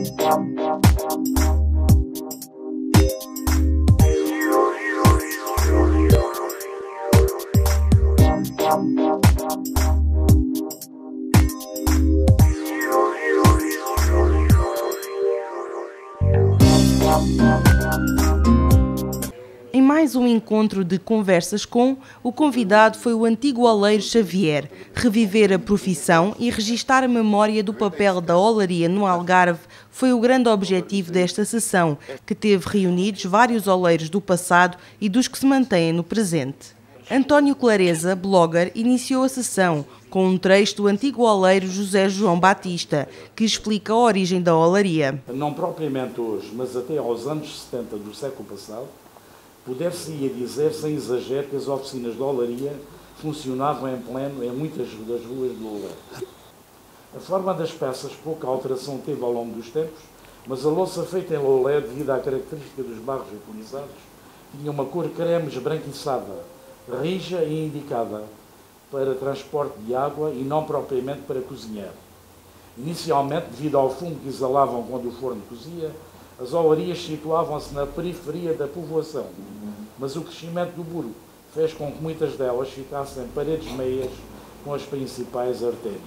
Em mais um encontro de conversas com, o convidado foi o antigo oleiro Xavier. Reviver a profissão e registar a memória do papel da olaria no Algarve foi o grande objetivo desta sessão, que teve reunidos vários oleiros do passado e dos que se mantêm no presente. António Clareza, blogger, iniciou a sessão com um trecho do antigo oleiro José João Batista, que explica a origem da olaria. Não propriamente hoje, mas até aos anos 70 do século passado, poder-se-ia dizer, sem exagero, que as oficinas de olaria funcionavam em pleno em muitas das ruas de Lourdes. A forma das peças pouca alteração teve ao longo dos tempos, mas a louça feita em Loulé, devido à característica dos barros utilizados, tinha uma cor creme esbranquiçada, rija e indicada para transporte de água e não propriamente para cozinhar. Inicialmente, devido ao fumo que exalavam quando o forno cozia, as olarias situavam-se na periferia da povoação, mas o crescimento do burgo fez com que muitas delas ficassem paredes meias com as principais artérias.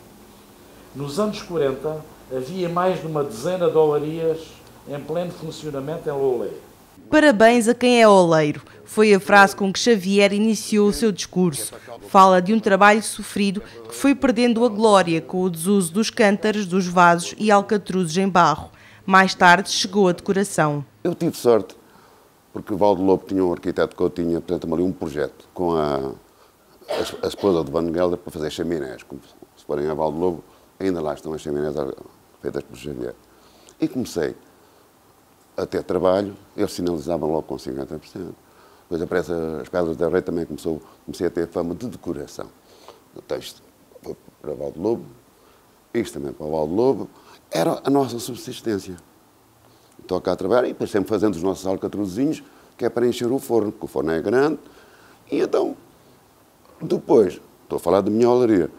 Nos anos 40, havia mais de uma dezena de olarias em pleno funcionamento em Loulé. Parabéns a quem é oleiro, foi a frase com que Xavier iniciou o seu discurso. Fala de um trabalho sofrido que foi perdendo a glória com o desuso dos cântaros, dos vasos e alcatruzes em barro. Mais tarde chegou a decoração. Eu tive sorte, porque o Valdo Lobo tinha um arquiteto que eu tinha, portanto, ali um projeto com a esposa de Van Gelder para fazer chaminés. Como se forem a Valdo Lobo, ainda lá estão as chaminés feitas por Xavier. E comecei a ter trabalho, eles sinalizavam logo com 50%. Depois aparece as Pedras da Rei, também comecei a ter fama de decoração. O texto para o Valdo Lobo, isto também para o Valdo Lobo. Era a nossa subsistência. Estou cá a trabalhar e depois sempre fazendo os nossos alcatruzinhos, que é para encher o forno, porque o forno é grande. E então, depois, estou a falar da minha olaria,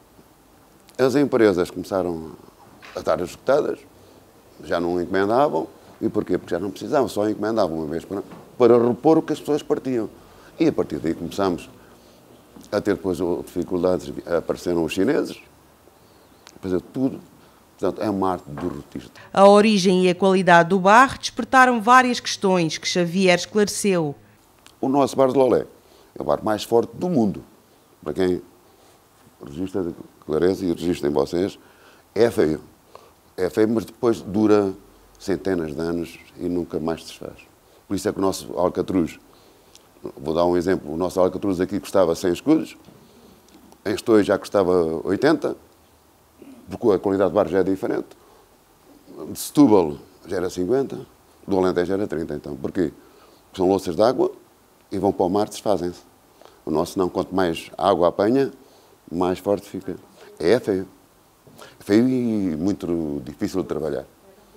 as empresas começaram a estar esgotadas, já não encomendavam. E porquê? Porque já não precisavam, só encomendavam uma vez para repor o que as pessoas partiam. E a partir daí começámos a ter depois dificuldades, apareceram os chineses, a fazer tudo. Portanto, é uma arte derrotista. A origem e a qualidade do barro despertaram várias questões que Xavier esclareceu. O nosso bar de Loulé é o bar mais forte do mundo. Para quem registra de Clareza e registrem vocês, é feio. É feio, mas depois dura centenas de anos e nunca mais se desfaz. Por isso é que o nosso alcatruz, vou dar um exemplo, o nosso alcatruz aqui custava 100 escudos, em Estoril já custava 80, porque a qualidade do bar já é diferente. De Setúbal já era 50, do Alentejo já era 30, então. Porquê? Porque são louças de água e vão para o mar, desfazem-se. O nosso não, quanto mais água apanha, mais forte fica. É feio. É feio e muito difícil de trabalhar.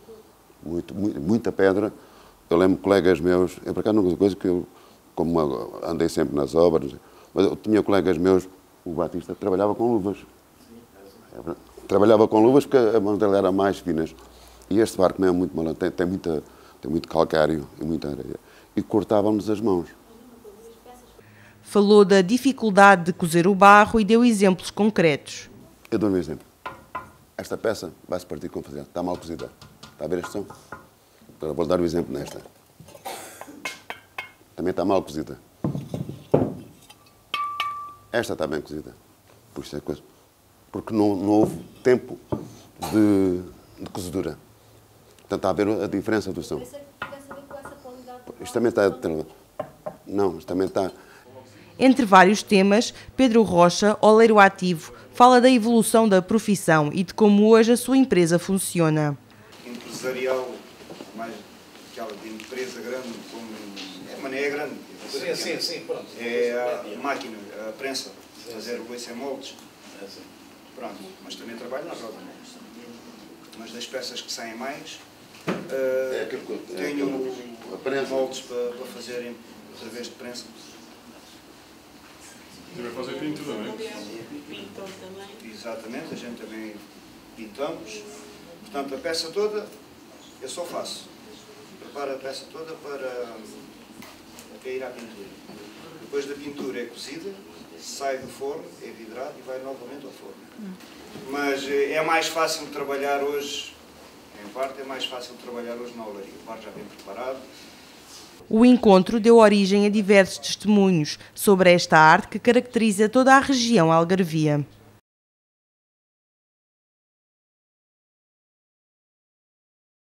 Muita pedra. Eu lembro colegas meus, eu por acaso não coisa que eu, como andei sempre nas obras, mas eu tinha colegas meus, o Batista, que trabalhava com luvas. Trabalhava com luvas porque a mão dele era mais finas. E este barco não é muito malandro, tem muito calcário e muita areia. E cortávamos as mãos. Falou da dificuldade de cozer o barro e deu exemplos concretos. Eu dou um exemplo. Esta peça vai-se partir com fazer. Está mal cozida. Está a ver este som? Agora vou dar um exemplo nesta. Também está mal cozida. Esta está bem cozida. Por isso é coisa. Porque não houve tempo de cozedura. Portanto, está a ver a diferença do som. Isto também está... Não, isto também está... Entre vários temas, Pedro Rocha, oleiro ativo, fala da evolução da profissão e de como hoje a sua empresa funciona. Empresarial, mais aquela de empresa grande, como é grande. Sim, pronto. É a máquina, a prensa, fazer louça em moldes. Pronto, mas também trabalho na roda. Mas das peças que saem mais, tenho moldes para fazerem através de prensa. Também fazer pintura, não é? Exatamente, a gente também pintamos, Portanto, a peça toda eu só faço. Preparo a peça toda para ir à pintura. Depois da pintura é cozida, sai do forno, é vidrado e vai novamente ao forno. Mas é mais fácil trabalhar hoje, em parte é mais fácil trabalhar hoje na olaria. O barro já vem preparado. O encontro deu origem a diversos testemunhos sobre esta arte que caracteriza toda a região algarvia.